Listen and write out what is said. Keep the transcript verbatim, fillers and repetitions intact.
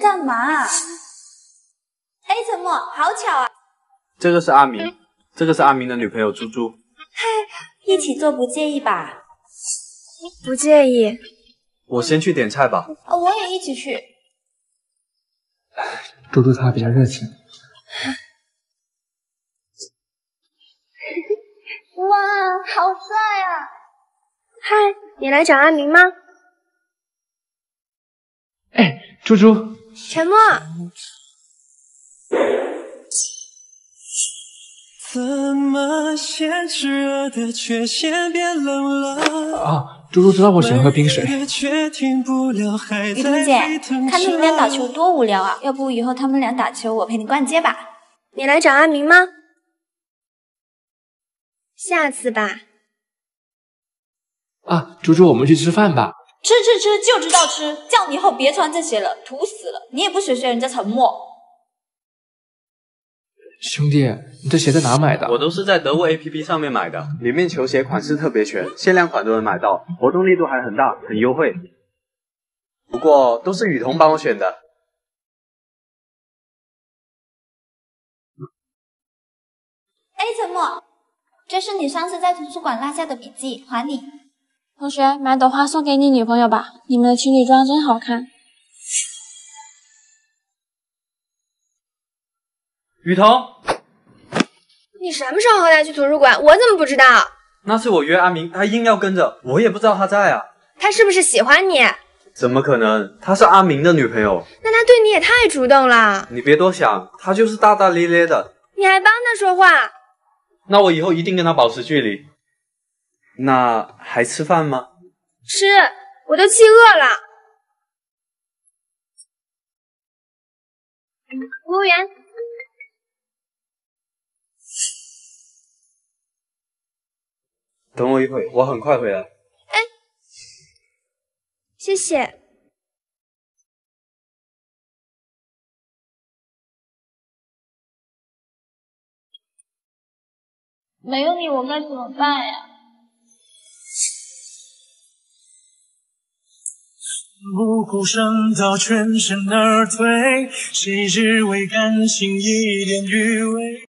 干嘛？哎，陈默，好巧啊！ 这个是阿明，这个是阿明的女朋友猪猪。 嗨，一起做不介意吧？ 不介意。 我先去点菜吧。 哦，我也一起去。 猪猪她比较热情。 哇，好帅啊！ 嗨，你来找阿明吗？ 哎，猪猪。 陈默。 怎么先炽热的却先变冷了？ 啊，猪猪知道我喜欢喝冰水。 雨婷姐，看他们俩打球多无聊啊！要不以后他们俩打球，我陪你逛街吧。 你来找阿明吗？下次吧。 啊，猪猪，我们去吃饭吧。 吃吃吃，就知道吃！叫你以后别穿这些了，土死了！你也不学学人家陈默。 兄弟，你这鞋在哪买的？ 我都是在得物 A P P 上面买的，里面球鞋款式特别全，限量款都能买到，活动力度还很大，很优惠。不过都是雨桐帮我选的。 哎，陈默，这是你上次在图书馆落下的笔记，还你。 同学，买朵花送给你女朋友吧，你们的情侣装真好看。 雨桐， 你什么时候和他去图书馆？我怎么不知道？ 那次我约阿明，他硬要跟着，我也不知道他在啊。 他是不是喜欢你？ 怎么可能？她是阿明的女朋友。 那他对你也太主动了。 你别多想，他就是大大咧咧的。 你还帮他说话？ 那我以后一定跟他保持距离。那还吃饭吗？ 吃，我都气饿了。服务员。 等我一会，我很快回来。 哎，谢谢。 没有你，我该怎么办呀？ 不顾声到全身而退，谁只为感情一点余味？